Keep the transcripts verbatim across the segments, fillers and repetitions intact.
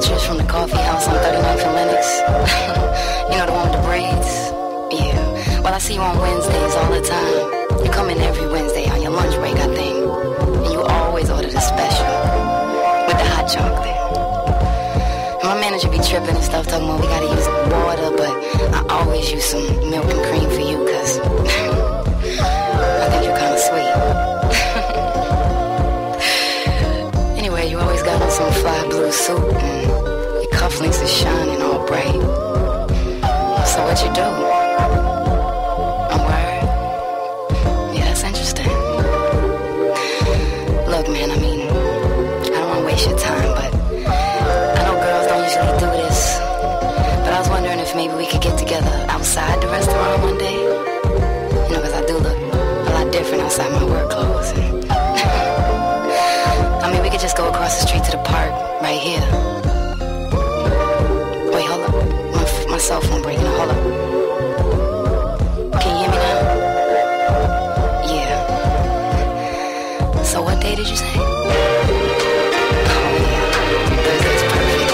waitress from the coffee house on thirty-ninth and Lennox. You know, the one with the braids? Yeah. Well, I see you on Wednesdays all the time. You come in every Wednesday on your lunch break, I think. And you always order the special with the hot chocolate. And my manager be tripping and stuff, talking about we gotta use water, but I always use some milk and cream for you, cause I think you're kinda sweet. Anyway, you always got on some fly blue suit, and your cufflinks is shining all bright. So what you do? A word? Yeah, that's interesting. Look, man, I mean, I don't wanna waste your time, but I know girls don't usually do this. But I was wondering if maybe we could get together outside the restaurant one day. You know, cause I do look a lot different outside my work clothes. And I mean, we could just go across the street to the park, right here. Wait, hold up. My, my cell phone breaking up. Hold up. Can you hear me now? Yeah. So what day did you say? Oh, yeah. Thursday's perfect.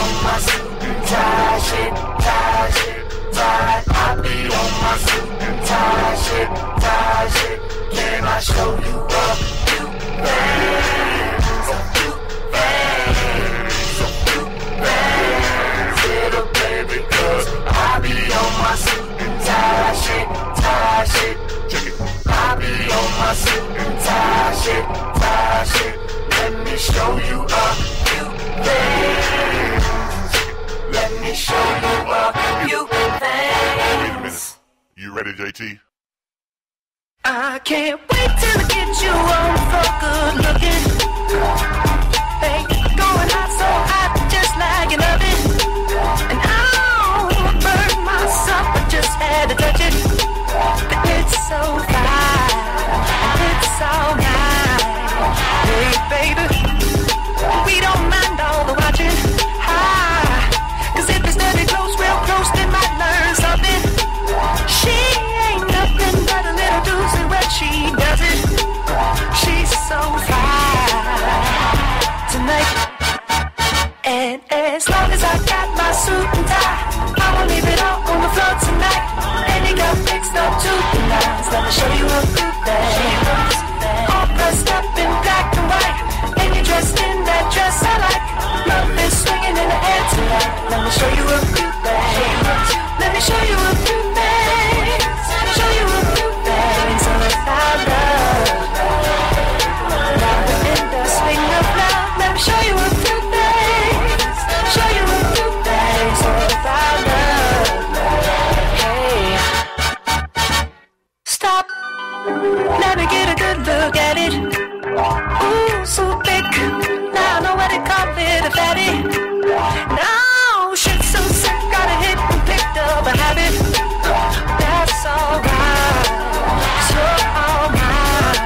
tie shit, tie shit, tie. I be on my suit and tie. Taj it, Taj it. Can I show you a few things? A few things, a few things, little baby, cause I be on my suit and tie shit, tie shit. Check it. I be on my suit and tie shit, tie shit. Let me show you a few things. Let me show you a few things. Wait a minute. You ready, J T? I can't wait till I get you on the floor, good looking. Hey, going hot, so hot, just like an oven. And I don't burn myself, I just had to touch it. But it's so fine, and it's all mine. Hey, baby, we don't mind all the watching. Ah, cause if it's dirty close, real close, they might learn something. She ain't nothing but a little doozy when she does it. She's so fine tonight. And as long as I got my suit and tie, I won't leave it all on the floor tonight. And you got fixed up to the nines. Let me show you a few things. All dressed up in black and white, and you're dressed in that dress I like. Love is swinging in the air tonight. Let me show you a few things. Let me show you a few things. Show you a few things all about love. Now we're in the swing of love. Let me show you a few things. Show you a few things all about love. Hey, stop. Let me get a good look at it. Ooh, so thick. Now I know what they call it, a fatty. Now shit's so sick, got a hit and picked up a habit. That's alright, so alright.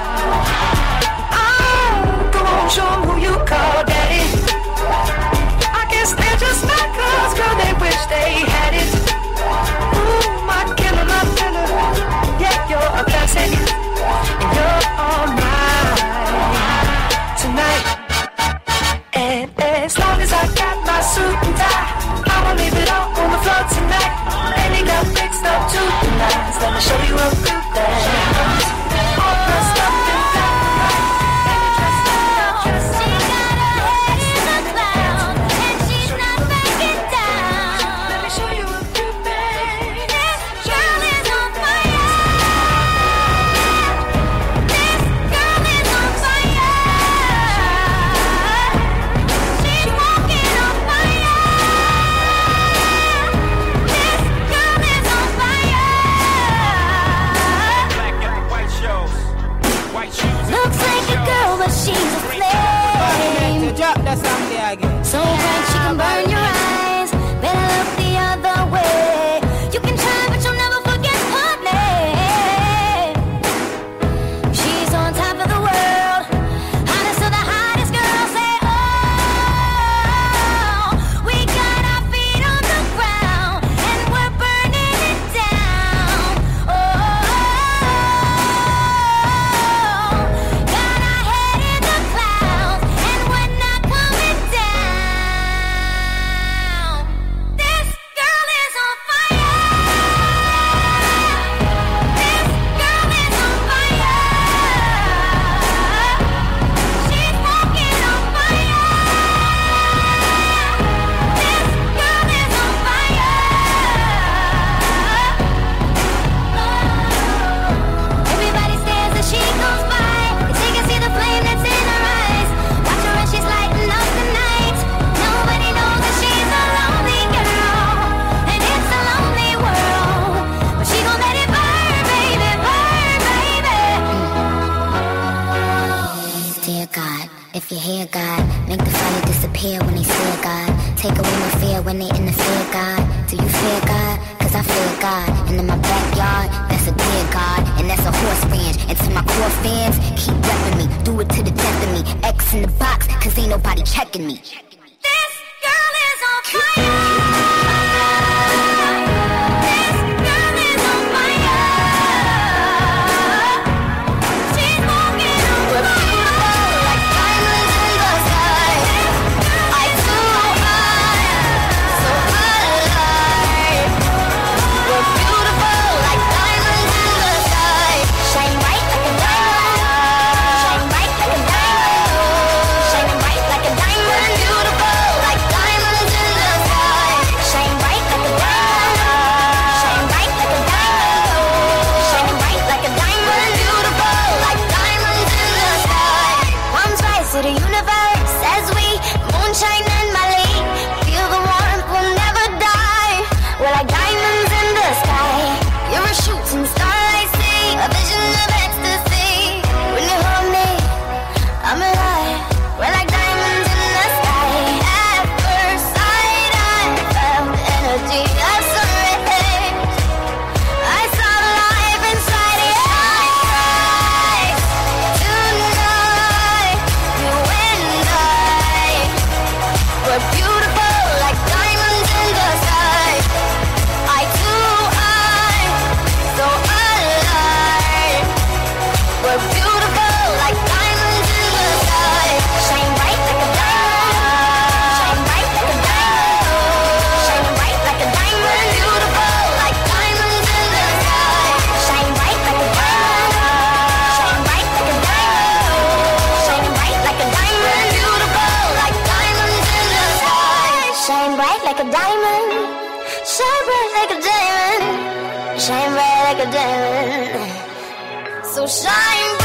Oh, go on, show 'em who you call daddy. I guess they're just not cause, girl, they wish they had it. Ooh, my killer, my killer. Yeah, you're a classic, and you're all mine tonight. And as long as I got my suit and tie, I won't leave it all on the floor tonight. And you got fixed up to the nines. Let me show you a few things. All dressed up in black and white, and you're dressed in that dress. She got her head in a cloud, and she's not backing down. Let me show you a few things. This girl is on fire. This girl is on fire. She's walking on fire. This girl is on fire. Black and white shows, white shoes. Looks like a girl, but she's a flame. Drop that song there again. So bright she can burn your eyes. Better look the other way. You can try, but you'll never forget her name. She's on top of the world, hottest of the hottest girls. Say, oh, we got our feet on the ground, and we're burning it down. Oh, got our head in the clouds, and we're not coming down. This girl is on fire. This girl is on fire. She's walking on fire. This girl is on fire. Everybody stares as she goes by, 'cause they can see the flame that's in her eyes. Watch her as she's lighting up the night. Nobody knows that she's a lonely girl, and it's a lonely world. But she gon' let it burn, baby, burn, baby. Dear God, if you hear God, make the fire disappear when they fear God. Take away my fear when they interfere, God. Do you fear God? 'Cause I fear God. And in my backyard, that's a dear God. And that's a horse ranch. And to my core fans, keep repping me. Do it to the death of me. X in the box, 'cause ain't nobody checking me. This girl is on fire. This girl is on fire. She's walking on fire. Like diamonds in the sky. I too high, so alive. We're beautiful like diamonds in the universe as we moonshine and Mali. Feel the warmth, will never die. We're like diamonds in the sky. You're a shooting star I see, a vision of ecstasy. When you hold me, I'm alive. We're like diamonds in the sky. At first sight, I felt the energy of sun rays. I saw the life inside your eyes. Tonight, you and I were beautiful like diamonds in the sky. Eye to eye, so alive. We're beautiful like diamonds in the sky. Shine bright like a diamond. Shine bright like a diamond. Shine bright like a diamond. Beautiful like diamonds in the sky. Shine bright like a diamond. Shine bright like a diamond. Shine bright like a diamond. Beautiful like diamonds in the sky. Shine bright like a diamond. Shine bright like a diamond. Shine bright like a diamond. So shine